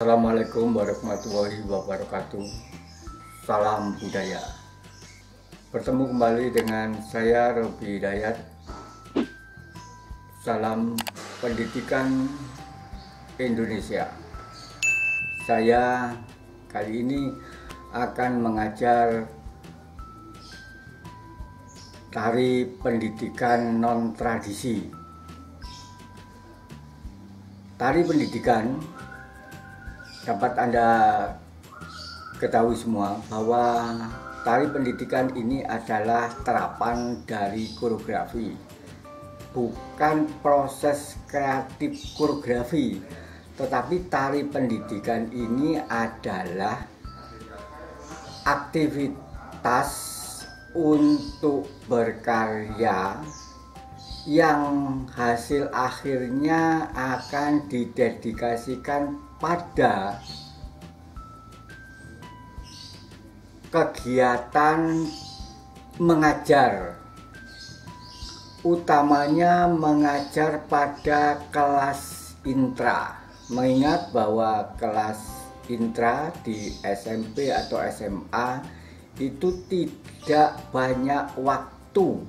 Assalamualaikum warahmatullahi wabarakatuh. Salam budaya. Bertemu kembali dengan saya Robi Hidayat. Salam pendidikan Indonesia. Saya kali ini akan mengajar tari pendidikan non tradisi. Tari pendidikan dapat Anda ketahui semua bahwa tari pendidikan ini adalah terapan dari koreografi, bukan proses kreatif koreografi, tetapi tari pendidikan ini adalah aktivitas untuk berkarya yang hasil akhirnya akan didedikasikan pada kegiatan mengajar, utamanya mengajar pada kelas intra. Mengingat bahwa kelas intra di SMP atau SMA itu tidak banyak waktu,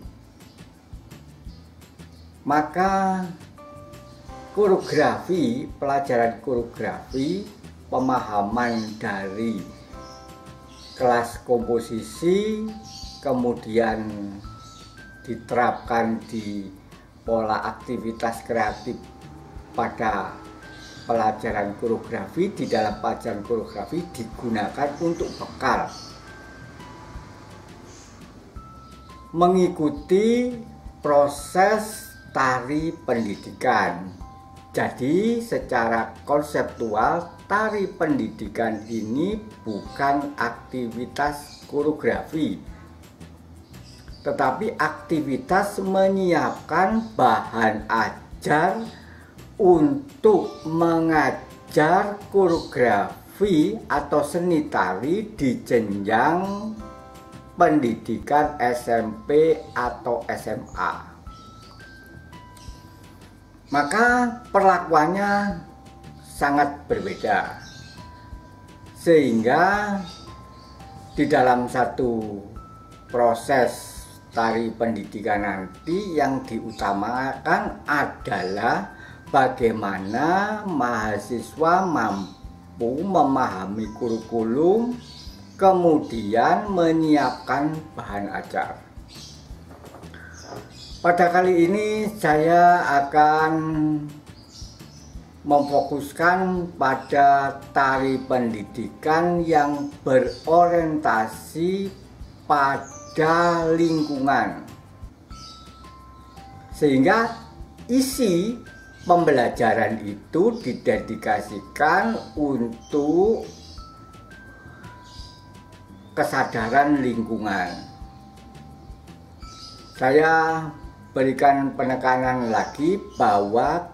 maka koreografi, pelajaran koreografi, pemahaman dari kelas komposisi, kemudian diterapkan di pola aktivitas kreatif pada pelajaran koreografi. Di dalam pelajaran koreografi digunakan untuk bekal mengikuti proses tari pendidikan. Jadi secara konseptual tari pendidikan ini bukan aktivitas koreografi, tetapi aktivitas menyiapkan bahan ajar untuk mengajar koreografi atau seni tari di jenjang pendidikan SMP atau SMA. Maka perlakuannya sangat berbeda, sehingga di dalam satu proses tari pendidikan nanti yang diutamakan adalah bagaimana mahasiswa mampu memahami kurikulum, kemudian menyiapkan bahan ajar. Pada kali ini saya akan memfokuskan pada tari pendidikan yang berorientasi pada lingkungan, sehingga isi pembelajaran itu didedikasikan untuk kesadaran lingkungan. Saya berikan penekanan lagi bahwa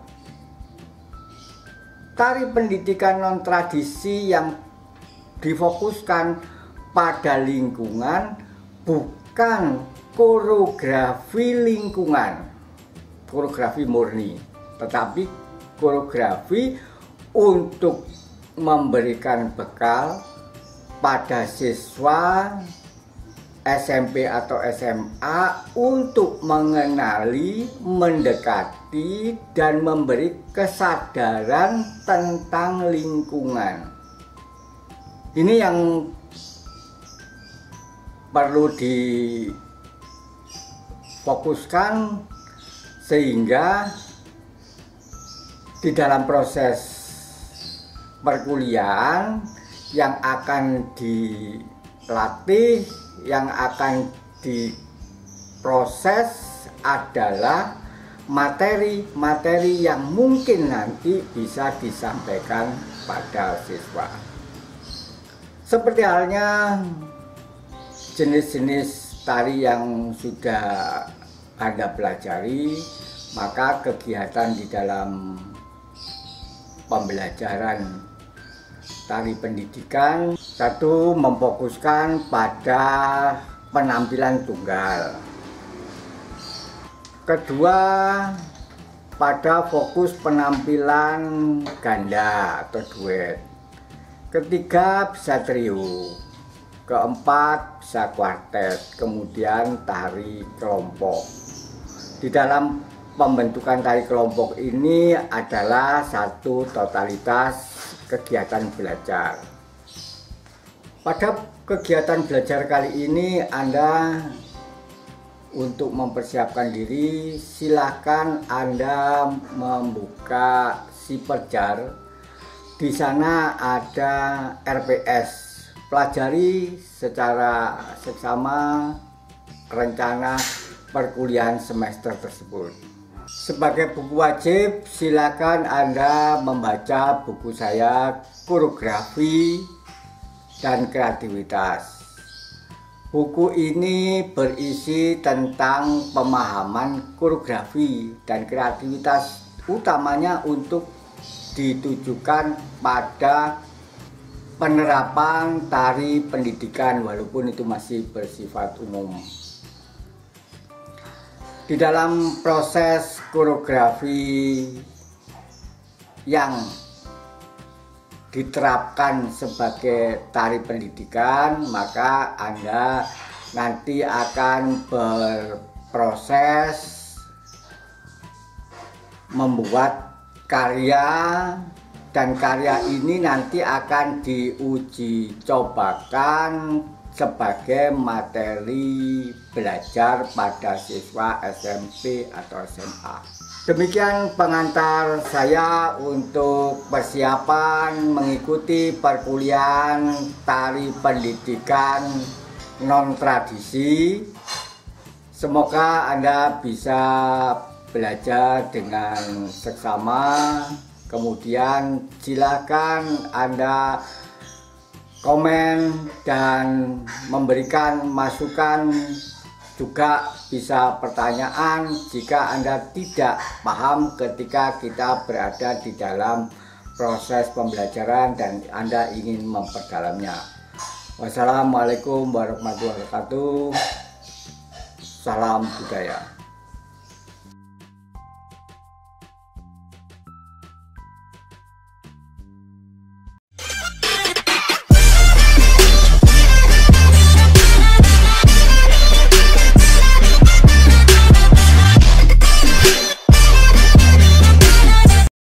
tari pendidikan non tradisi yang difokuskan pada lingkungan bukan koreografi lingkungan, koreografi murni, tetapi koreografi untuk memberikan bekal pada siswa SMP atau SMA untuk mengenali, mendekati, dan memberi kesadaran tentang lingkungan. Ini yang perlu difokuskan, sehingga di dalam proses perkuliahan yang akan dilatih, yang akan diproses adalah materi-materi yang mungkin nanti bisa disampaikan pada siswa. Seperti halnya jenis-jenis tari yang sudah Anda pelajari, maka kegiatan di dalam pembelajaran tari pendidikan, satu, memfokuskan pada penampilan tunggal. Kedua, pada fokus penampilan ganda atau duet. ketiga bisa trio, keempat bisa kuartet, kemudian tari kelompok. Di dalam pembentukan tari kelompok ini adalah satu totalitas kegiatan belajar. Pada kegiatan belajar kali ini Anda untuk mempersiapkan diri, silakan Anda membuka Siperjar. Di sana ada RPS, pelajari secara seksama rencana perkuliahan semester tersebut. Sebagai buku wajib, silakan Anda membaca buku saya Koreografi dan Kreativitas. Buku ini berisi tentang pemahaman koreografi dan kreativitas, utamanya untuk ditujukan pada penerapan tari pendidikan, walaupun itu masih bersifat umum. Di dalam proses koreografi yang diterapkan sebagai tari pendidikan, maka Anda nanti akan berproses membuat karya, dan karya ini nanti akan diuji cobakan sebagai materi belajar pada siswa SMP atau SMA. Demikian pengantar saya untuk persiapan mengikuti perkuliahan tari pendidikan non tradisi. Semoga Anda bisa belajar dengan seksama. Kemudian silakan Anda komen dan memberikan masukan, juga bisa pertanyaan jika Anda tidak paham ketika kita berada di dalam proses pembelajaran dan Anda ingin memperdalamnya. Wassalamualaikum warahmatullahi wabarakatuh. Salam budaya.